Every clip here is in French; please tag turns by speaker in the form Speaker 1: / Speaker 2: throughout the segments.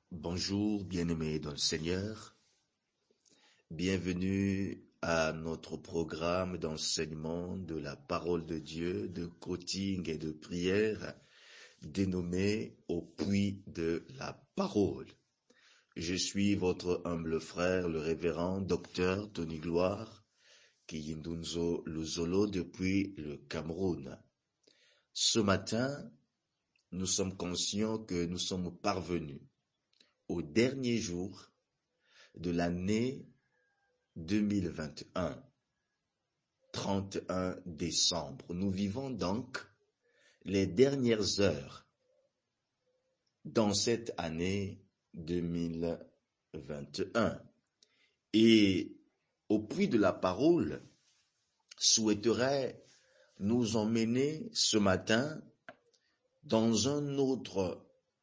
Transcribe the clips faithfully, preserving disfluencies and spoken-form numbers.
Speaker 1: Bonjour, bien-aimés dans le Seigneur. Bienvenue à notre programme d'enseignement de la parole de Dieu, de coaching et de prière, dénommé Au puits de la parole. Je suis votre humble frère, le révérend docteur Tony Gloire, Kiyindunzo Luzolo depuis le Cameroun. Ce matin, nous sommes conscients que nous sommes parvenus au dernier jour de l'année deux mille vingt et un, trente et un décembre. Nous vivons donc les dernières heures dans cette année deux mille vingt et un. Et au puits de la parole, souhaiterais nous emmener ce matin dans un autre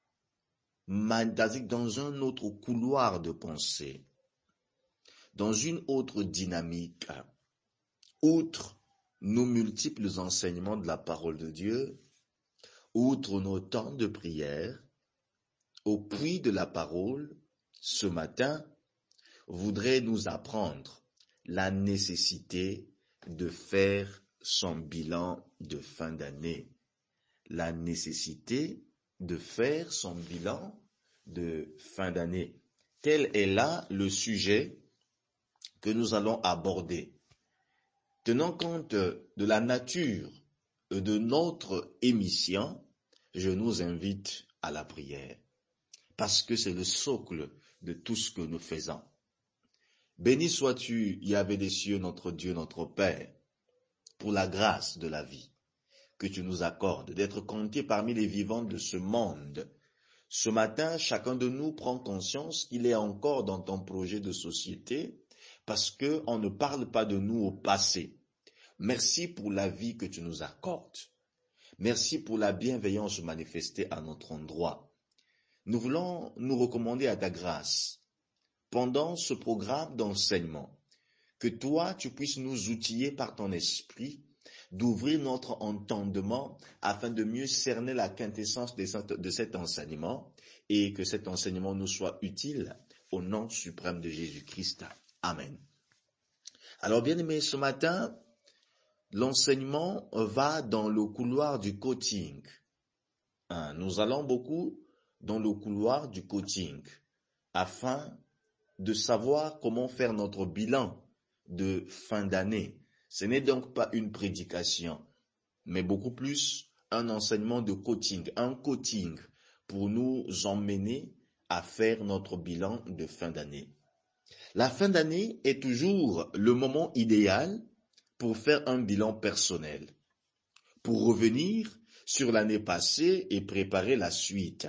Speaker 1: dans un autre couloir de pensée, dans une autre dynamique, outre nos multiples enseignements de la parole de Dieu, outre nos temps de prière, au puits de la parole, ce matin, voudrait nous apprendre la nécessité de faire son bilan de fin d'année, la nécessité de faire son bilan de fin d'année. Tel est là le sujet que nous allons aborder. Tenant compte de la nature de notre émission, je nous invite à la prière, parce que c'est le socle de tout ce que nous faisons. Béni sois-tu, Yahvé des cieux, notre Dieu, notre Père, pour la grâce de la vie que tu nous accordes, d'être comptés parmi les vivants de ce monde. Ce matin, chacun de nous prend conscience qu'il est encore dans ton projet de société, parce que on ne parle pas de nous au passé. Merci pour la vie que tu nous accordes. Merci pour la bienveillance manifestée à notre endroit. Nous voulons nous recommander à ta grâce pendant ce programme d'enseignement, que toi, tu puisses nous outiller par ton esprit, d'ouvrir notre entendement afin de mieux cerner la quintessence de cet enseignement et que cet enseignement nous soit utile au nom suprême de Jésus-Christ. Amen. Alors bien aimé, ce matin, l'enseignement va dans le couloir du coaching. Nous allons beaucoup dans le couloir du coaching afin de savoir comment faire notre bilan de fin d'année. Ce n'est donc pas une prédication, mais beaucoup plus un enseignement de coaching, un coaching pour nous emmener à faire notre bilan de fin d'année. La fin d'année est toujours le moment idéal pour faire un bilan personnel, pour revenir sur l'année passée et préparer la suite.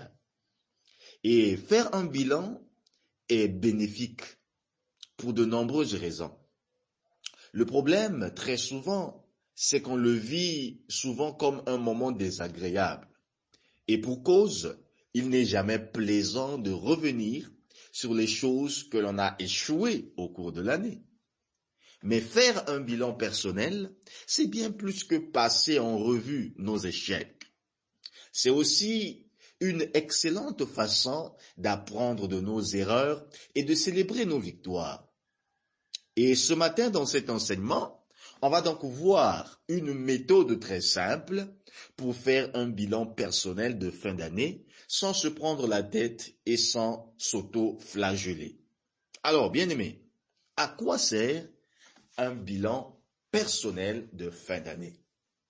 Speaker 1: Et faire un bilan est bénéfique pour de nombreuses raisons. Le problème, très souvent, c'est qu'on le vit souvent comme un moment désagréable. Et pour cause, il n'est jamais plaisant de revenir sur les choses que l'on a échouées au cours de l'année. Mais faire un bilan personnel, c'est bien plus que passer en revue nos échecs. C'est aussi une excellente façon d'apprendre de nos erreurs et de célébrer nos victoires. Et ce matin, dans cet enseignement, on va donc voir une méthode très simple pour faire un bilan personnel de fin d'année sans se prendre la tête et sans s'auto-flageller. Alors, bien aimé, à quoi sert un bilan personnel de fin d'année?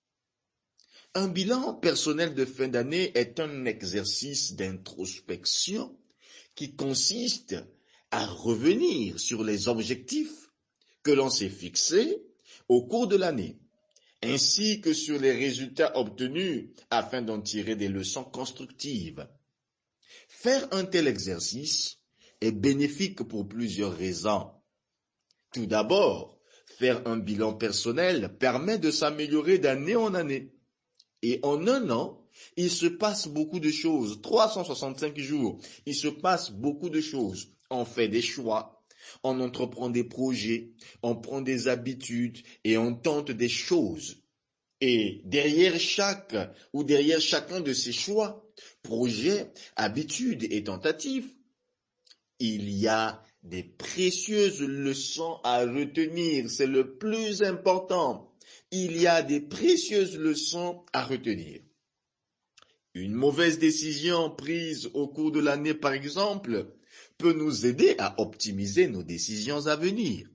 Speaker 1: Un bilan personnel de fin d'année est un exercice d'introspection qui consiste à revenir sur les objectifs que l'on s'est fixés au cours de l'année, ainsi que sur les résultats obtenus afin d'en tirer des leçons constructives. Faire un tel exercice est bénéfique pour plusieurs raisons. Tout d'abord, faire un bilan personnel permet de s'améliorer d'année en année. Et en un an, il se passe beaucoup de choses. trois cent soixante-cinq jours, il se passe beaucoup de choses. On fait des choix, on entreprend des projets, on prend des habitudes et on tente des choses. Et derrière chaque ou derrière chacun de ces choix, projets, habitudes et tentatives, il y a des précieuses leçons à retenir. C'est le plus important. Il y a des précieuses leçons à retenir. Une mauvaise décision prise au cours de l'année, par exemple, peut nous aider à optimiser nos décisions à venir.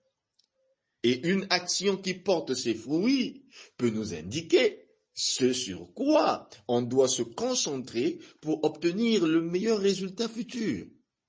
Speaker 1: Et une action qui porte ses fruits peut nous indiquer ce sur quoi on doit se concentrer pour obtenir le meilleur résultat futur.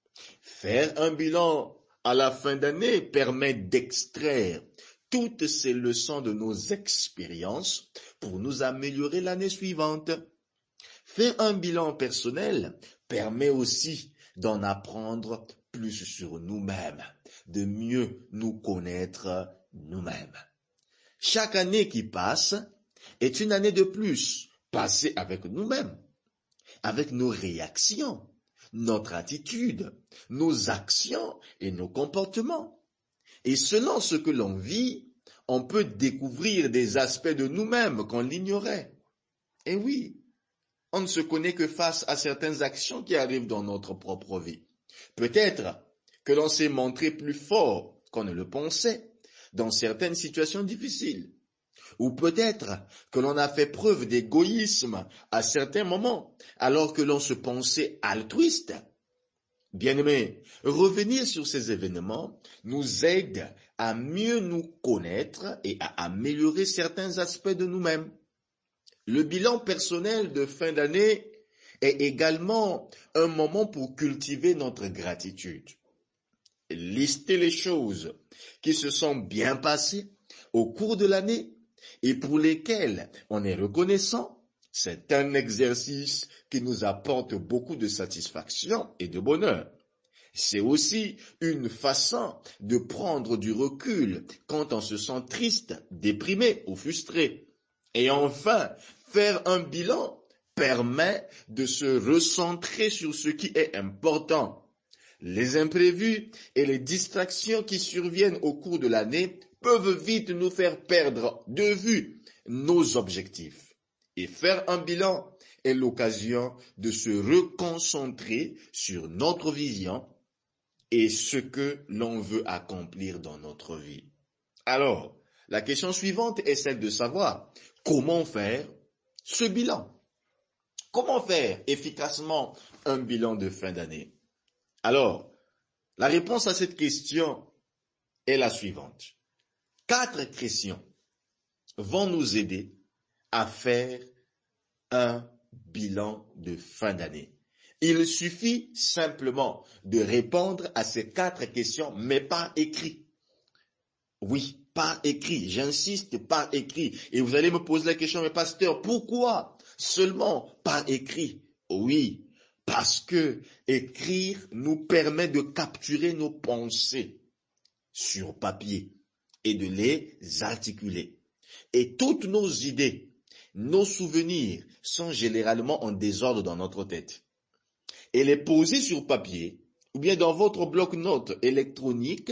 Speaker 1: Faire un bilan à la fin d'année permet d'extraire toutes ces leçons de nos expériences pour nous améliorer l'année suivante. Faire un bilan personnel permet aussi d'en apprendre plus sur nous-mêmes, de mieux nous connaître nous-mêmes. Chaque année qui passe est une année de plus passée avec nous-mêmes, avec nos réactions, notre attitude, nos actions et nos comportements. Et selon ce que l'on vit, on peut découvrir des aspects de nous-mêmes qu'on l'ignorait. Et oui, on ne se connaît que face à certaines actions qui arrivent dans notre propre vie. Peut-être que l'on s'est montré plus fort qu'on ne le pensait dans certaines situations difficiles. Ou peut-être que l'on a fait preuve d'égoïsme à certains moments, alors que l'on se pensait altruiste. Bien-aimés, revenir sur ces événements nous aide à mieux nous connaître et à améliorer certains aspects de nous-mêmes. Le bilan personnel de fin d'année est également un moment pour cultiver notre gratitude. Lister les choses qui se sont bien passées au cours de l'année et pour lesquelles on est reconnaissant, c'est un exercice qui nous apporte beaucoup de satisfaction et de bonheur. C'est aussi une façon de prendre du recul quand on se sent triste, déprimé ou frustré. Et enfin, faire un bilan permet de se recentrer sur ce qui est important. Les imprévus et les distractions qui surviennent au cours de l'année peuvent vite nous faire perdre de vue nos objectifs. Et faire un bilan est l'occasion de se reconcentrer sur notre vision et ce que l'on veut accomplir dans notre vie. Alors, la question suivante est celle de savoir comment faire ce bilan. Comment faire efficacement un bilan de fin d'année? Alors, la réponse à cette question est la suivante. Quatre questions vont nous aider à faire un bilan de fin d'année. Il suffit simplement de répondre à ces quatre questions, mais par écrit. Oui, par écrit. J'insiste, par écrit. Et vous allez me poser la question, mais pasteur, pourquoi seulement par écrit? Oui, parce que écrire nous permet de capturer nos pensées sur papier et de les articuler. Et toutes nos idées, nos souvenirs sont généralement en désordre dans notre tête. Et les poser sur papier ou bien dans votre bloc-notes électronique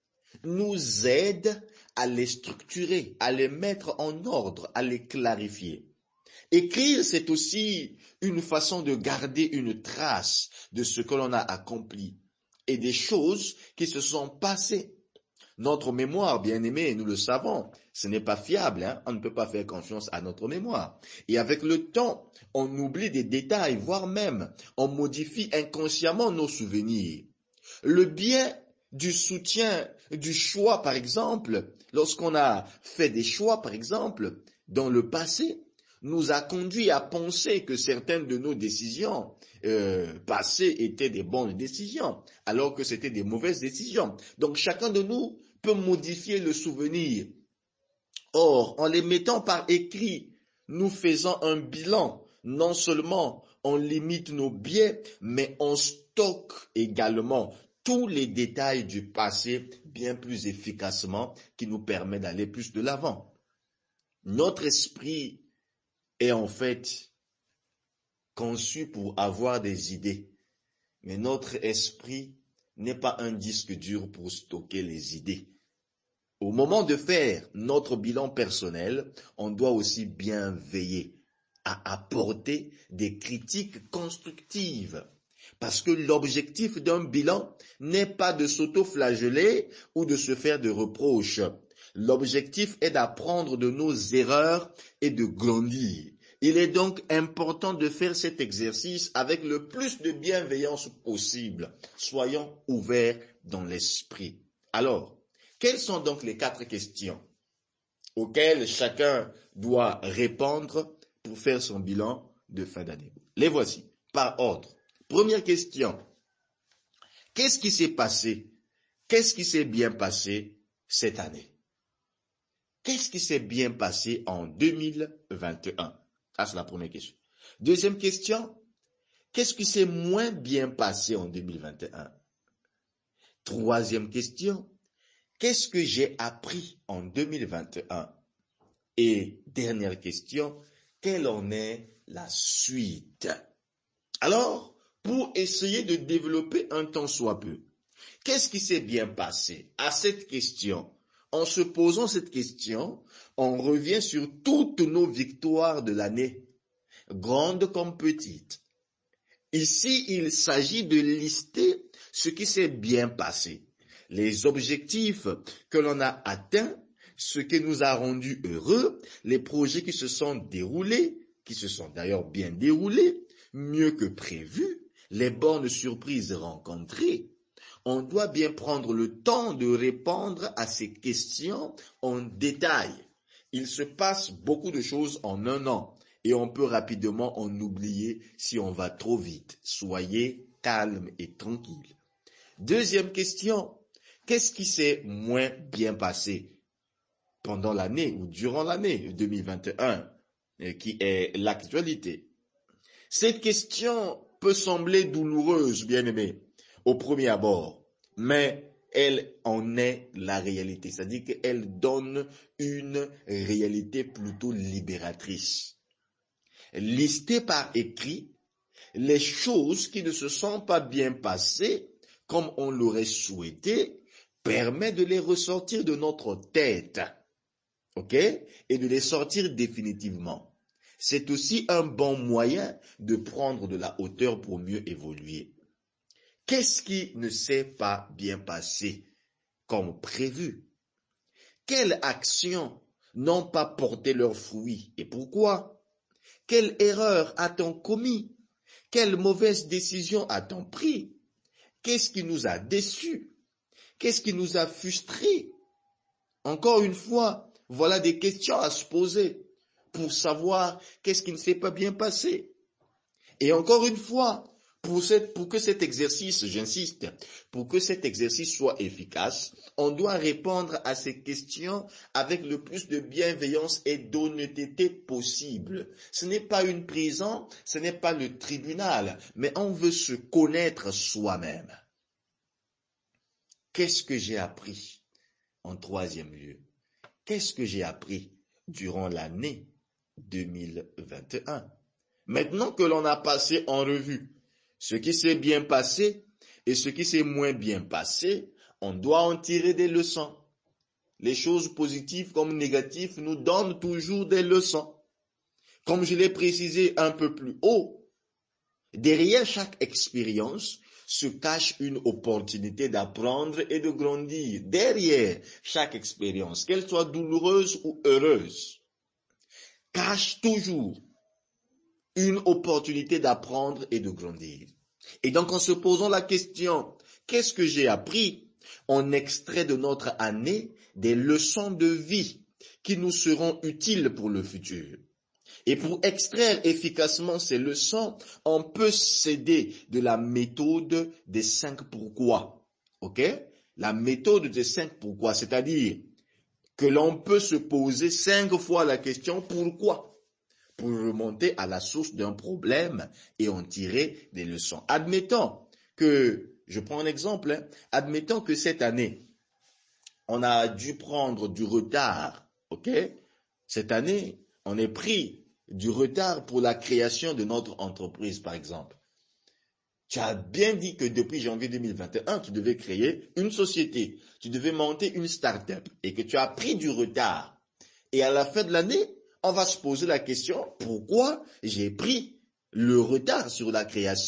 Speaker 1: nous aide à les structurer, à les mettre en ordre, à les clarifier. Écrire, c'est aussi une façon de garder une trace de ce que l'on a accompli et des choses qui se sont passées. Notre mémoire, bien aimé, nous le savons, ce n'est pas fiable, hein? On ne peut pas faire confiance à notre mémoire. Et avec le temps, on oublie des détails, voire même, on modifie inconsciemment nos souvenirs. Le bien du soutien, du choix, par exemple, lorsqu'on a fait des choix, par exemple, dans le passé, nous a conduit à penser que certaines de nos décisions euh, passées étaient des bonnes décisions, alors que c'était des mauvaises décisions. Donc chacun de nous peut modifier le souvenir. Or, en les mettant par écrit, nous faisons un bilan. Non seulement on limite nos biais, mais on stocke également tous les détails du passé bien plus efficacement, qui nous permet d'aller plus de l'avant. Notre esprit est en fait conçu pour avoir des idées, mais notre esprit n'est pas un disque dur pour stocker les idées. Au moment de faire notre bilan personnel, on doit aussi bien veiller à apporter des critiques constructives Parce que l'objectif d'un bilan n'est pas de s'auto-flageller ou de se faire de reproches. L'objectif est d'apprendre de nos erreurs et de grandir. Il est donc important de faire cet exercice avec le plus de bienveillance possible. Soyons ouverts dans l'esprit. Alors, quelles sont donc les quatre questions auxquelles chacun doit répondre pour faire son bilan de fin d'année? Les voici, par ordre. Première question. Qu'est-ce qui s'est passé? Qu'est-ce qui s'est bien passé cette année? Qu'est-ce qui s'est bien passé en deux mille vingt et un? Ça, c'est la première question. Deuxième question. Qu'est-ce qui s'est moins bien passé en deux mille vingt et un? Troisième question. Qu'est-ce que j'ai appris en deux mille vingt et un? Et dernière question. Quelle en est la suite? Alors, pour essayer de développer un tant soit peu, qu'est-ce qui s'est bien passé? À cette question, en se posant cette question, on revient sur toutes nos victoires de l'année, grandes comme petites. Ici, il s'agit de lister ce qui s'est bien passé, les objectifs que l'on a atteints, ce qui nous a rendus heureux, les projets qui se sont déroulés, qui se sont d'ailleurs bien déroulés, mieux que prévu, les bonnes surprises rencontrées. On doit bien prendre le temps de répondre à ces questions en détail. Il se passe beaucoup de choses en un an et on peut rapidement en oublier si on va trop vite. Soyez calme et tranquille. Deuxième question, qu'est-ce qui s'est moins bien passé pendant l'année ou durant l'année deux mille vingt et un, qui est l'actualité? Cette question peut sembler douloureuse, bien-aimés, au premier abord, mais elle en est la réalité, c'est-à-dire qu'elle donne une réalité plutôt libératrice. Lister par écrit les choses qui ne se sont pas bien passées comme on l'aurait souhaité permet de les ressortir de notre tête, ok, et de les sortir définitivement. C'est aussi un bon moyen de prendre de la hauteur pour mieux évoluer. Qu'est-ce qui ne s'est pas bien passé comme prévu? Quelles actions n'ont pas porté leurs fruits et pourquoi? Quelle erreur a-t-on commis? Quelle mauvaise décision a-t-on pris? Qu'est-ce qui nous a déçus? Qu'est-ce qui nous a frustrés? Encore une fois, voilà des questions à se poser pour savoir qu'est-ce qui ne s'est pas bien passé. Et encore une fois, pour, cette, pour que cet exercice, j'insiste, pour que cet exercice soit efficace, on doit répondre à ces questions avec le plus de bienveillance et d'honnêteté possible. Ce n'est pas une prison, ce n'est pas le tribunal, mais on veut se connaître soi-même. Qu'est-ce que j'ai appris en troisième lieu? Qu'est-ce que j'ai appris durant l'année deux mille vingt et un? Maintenant que l'on a passé en revue ce qui s'est bien passé et ce qui s'est moins bien passé, on doit en tirer des leçons. Les choses positives comme négatives nous donnent toujours des leçons. Comme je l'ai précisé un peu plus haut, derrière chaque expérience se cache une opportunité d'apprendre et de grandir. Derrière chaque expérience, qu'elle soit douloureuse ou heureuse, cache toujours une opportunité d'apprendre et de grandir. Et donc, en se posant la question, qu'est-ce que j'ai appris? On extrait de notre année des leçons de vie qui nous seront utiles pour le futur. Et pour extraire efficacement ces leçons, on peut s'aider de la méthode des cinq pourquoi. Ok? La méthode des cinq pourquoi, c'est-à-dire que l'on peut se poser cinq fois la question pourquoi, pour remonter à la source d'un problème et en tirer des leçons. Admettons que, je prends un exemple, hein, admettons que cette année, on a dû prendre du retard, ok? Cette année, on est pris du retard pour la création de notre entreprise, par exemple. Tu as bien dit que depuis janvier deux mille vingt et un, tu devais créer une société, tu devais monter une start-up et que tu as pris du retard. Et à la fin de l'année, on va se poser la question, pourquoi j'ai pris le retard sur la création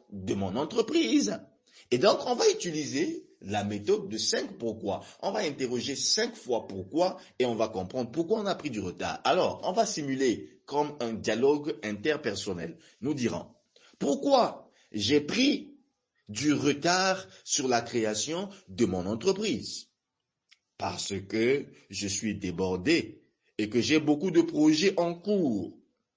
Speaker 1: de mon entreprise. Et donc, on va utiliser la méthode de cinq pourquoi. On va interroger cinq fois pourquoi et on va comprendre pourquoi on a pris du retard. Alors, on va simuler comme un dialogue interpersonnel. Nous dirons, pourquoi j'ai pris du retard sur la création de mon entreprise? Parce que je suis débordé et que j'ai beaucoup de projets en cours.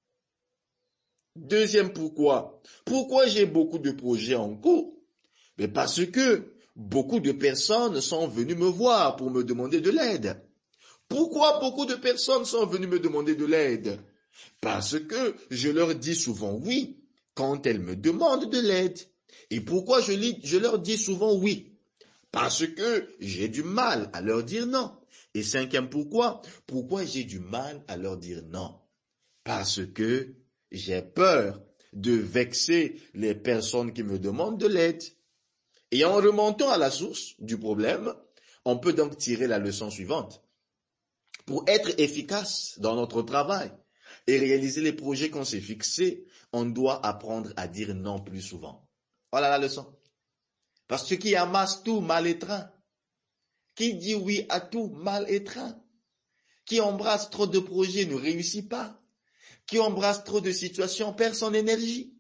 Speaker 1: Deuxième pourquoi. Pourquoi j'ai beaucoup de projets en cours? Mais parce que beaucoup de personnes sont venues me voir pour me demander de l'aide. Pourquoi beaucoup de personnes sont venues me demander de l'aide? Parce que je leur dis souvent oui quand elles me demandent de l'aide. Et pourquoi je, je leur dis souvent oui? Parce que j'ai du mal à leur dire non. Et cinquième pourquoi? Pourquoi j'ai du mal à leur dire non? Parce que j'ai peur de vexer les personnes qui me demandent de l'aide. Et en remontant à la source du problème, on peut donc tirer la leçon suivante. Pour être efficace dans notre travail et réaliser les projets qu'on s'est fixés, on doit apprendre à dire non plus souvent. Voilà la leçon. Parce que qui amasse tout mal étreint, qui dit oui à tout mal étreint, qui embrasse trop de projets ne réussit pas, qui embrasse trop de situations perd son énergie.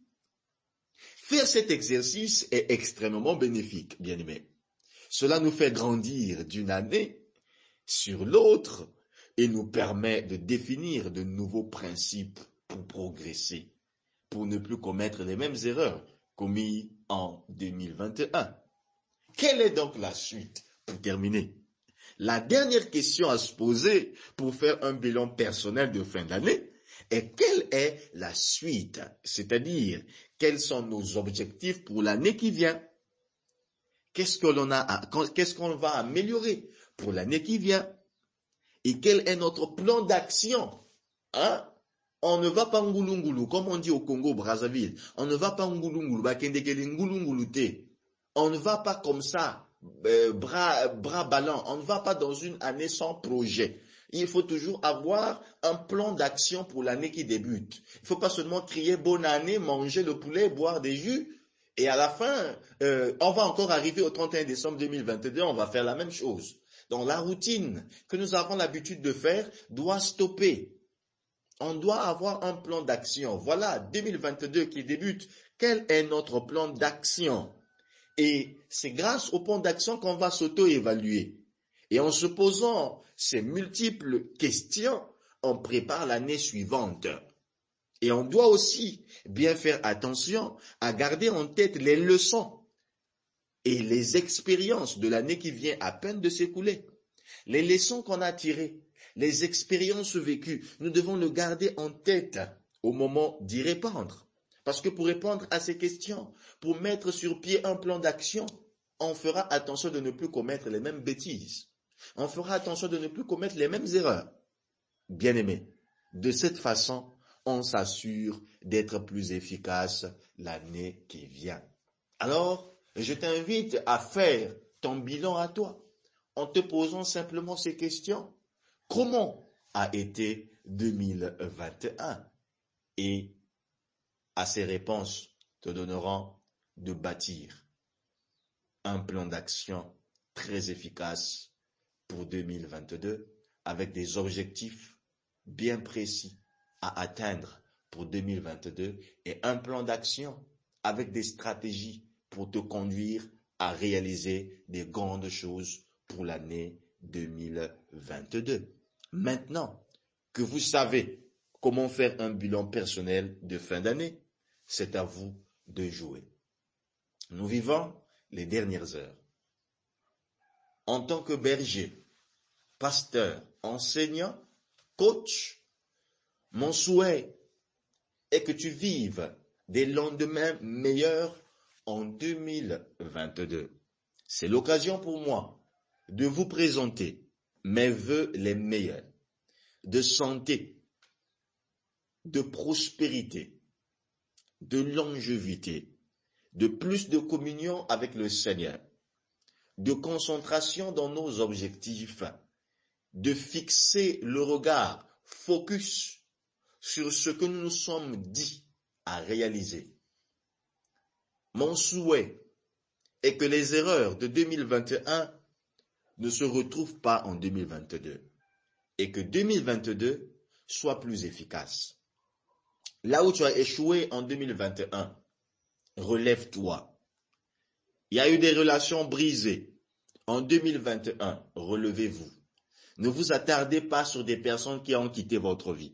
Speaker 1: Faire cet exercice est extrêmement bénéfique, bien aimé. Cela nous fait grandir d'une année sur l'autre et nous permet de définir de nouveaux principes pour progresser, pour ne plus commettre les mêmes erreurs commises en deux mille vingt et un. Quelle est donc la suite pour terminer? La dernière question à se poser pour faire un bilan personnel de fin d'année est quelle est la suite? C'est-à-dire, quels sont nos objectifs pour l'année qui vient? Qu'est-ce que l'on a, qu'est-ce qu'on va améliorer pour l'année qui vient? Et quel est notre plan d'action? Hein? On ne va pas ngoulou, comme on dit au Congo, Brazzaville. On ne va pas ngoulou, bakendekele ngoulou te. On ne va pas comme ça, euh, bras, bras ballants. On ne va pas dans une année sans projet. Il faut toujours avoir un plan d'action pour l'année qui débute. Il ne faut pas seulement crier bonne année, manger le poulet, boire des jus. Et à la fin, euh, on va encore arriver au trente et un décembre deux mille vingt-deux, on va faire la même chose. Donc la routine que nous avons l'habitude de faire doit stopper. On doit avoir un plan d'action. Voilà, deux mille vingt-deux qui débute. Quel est notre plan d'action? Et c'est grâce au plan d'action qu'on va s'auto-évaluer. Et en se posant ces multiples questions, on prépare l'année suivante. Et on doit aussi bien faire attention à garder en tête les leçons et les expériences de l'année qui vient à peine de s'écouler. Les leçons qu'on a tirées, les expériences vécues, nous devons le garder en tête au moment d'y répondre. Parce que pour répondre à ces questions, pour mettre sur pied un plan d'action, on fera attention de ne plus commettre les mêmes bêtises. On fera attention de ne plus commettre les mêmes erreurs. Bien-aimés, de cette façon, on s'assure d'être plus efficace l'année qui vient. Alors, je t'invite à faire ton bilan à toi, en te posant simplement ces questions. Comment a été deux mille vingt et un? Et à ces réponses te donneront de bâtir un plan d'action très efficace pour deux mille vingt-deux avec des objectifs bien précis à atteindre pour deux mille vingt-deux et un plan d'action avec des stratégies pour te conduire à réaliser des grandes choses pour l'année deux mille vingt-deux. Maintenant que vous savez comment faire un bilan personnel de fin d'année, c'est à vous de jouer. Nous vivons les dernières heures. En tant que berger, pasteur, enseignant, coach, mon souhait est que tu vives des lendemains meilleurs en deux mille vingt-deux. C'est l'occasion pour moi de vous présenter mes vœux les meilleurs, de santé, de prospérité, de longévité, de plus de communion avec le Seigneur, de concentration dans nos objectifs, de fixer le regard, focus sur ce que nous nous sommes dit à réaliser. Mon souhait est que les erreurs de deux mille vingt et un ne se retrouvent pas en deux mille vingt-deux et que deux mille vingt-deux soit plus efficace. Là où tu as échoué en deux mille vingt et un, relève-toi. Il y a eu des relations brisées. En deux mille vingt et un, relevez-vous. Ne vous attardez pas sur des personnes qui ont quitté votre vie.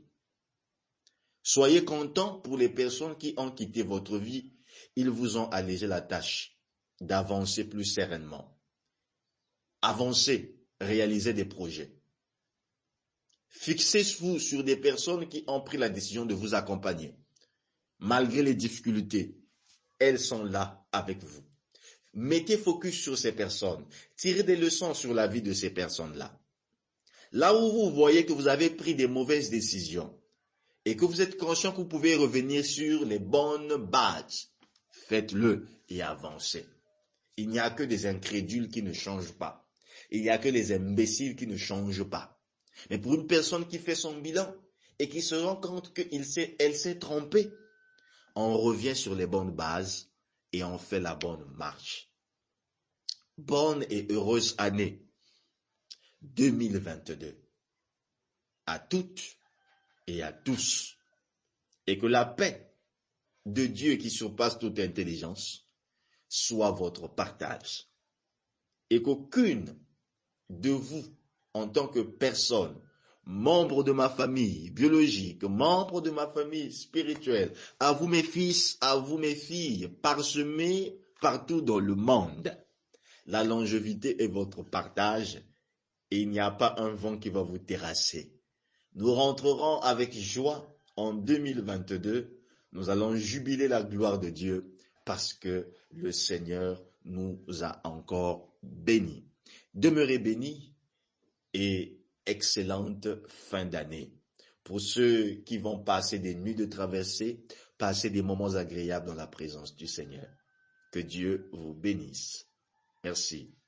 Speaker 1: Soyez contents pour les personnes qui ont quitté votre vie. Ils vous ont allégé la tâche d'avancer plus sereinement. Avancez, réalisez des projets. Fixez-vous sur des personnes qui ont pris la décision de vous accompagner. Malgré les difficultés, elles sont là avec vous. Mettez focus sur ces personnes. Tirez des leçons sur la vie de ces personnes-là. Là où vous voyez que vous avez pris des mauvaises décisions et que vous êtes conscient que vous pouvez revenir sur les bonnes bases, faites-le et avancez. Il n'y a que des incrédules qui ne changent pas. Il n'y a que les imbéciles qui ne changent pas. Mais pour une personne qui fait son bilan et qui se rend compte qu'elle s'est, elle s'est trompée, on revient sur les bonnes bases et on fait la bonne marche. Bonne et heureuse année deux mille vingt-deux à toutes et à tous. Et que la paix de Dieu qui surpasse toute intelligence soit votre partage. Et qu'aucune de vous, en tant que personne, membre de ma famille biologique, membre de ma famille spirituelle, à vous mes fils, à vous mes filles, parsemés partout dans le monde, la longévité est votre partage et il n'y a pas un vent qui va vous terrasser. Nous rentrerons avec joie en deux mille vingt-deux. Nous allons jubiler la gloire de Dieu parce que le Seigneur nous a encore bénis. Demeurez bénis et excellente fin d'année. Pour ceux qui vont passer des nuits de traversée, passer des moments agréables dans la présence du Seigneur. Que Dieu vous bénisse. Merci.